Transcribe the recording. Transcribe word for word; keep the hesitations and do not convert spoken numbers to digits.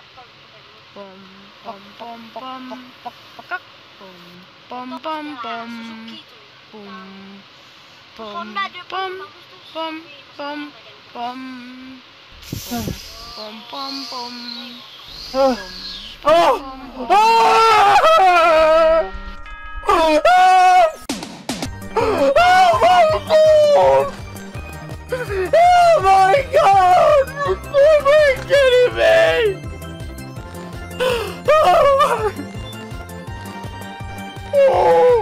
Pom pom pom pom pekak pom pom pom pom pom pom pom pom pom pom pom pom pom pom pom Oh my god! Oh my kidding me! Oh my... Oh.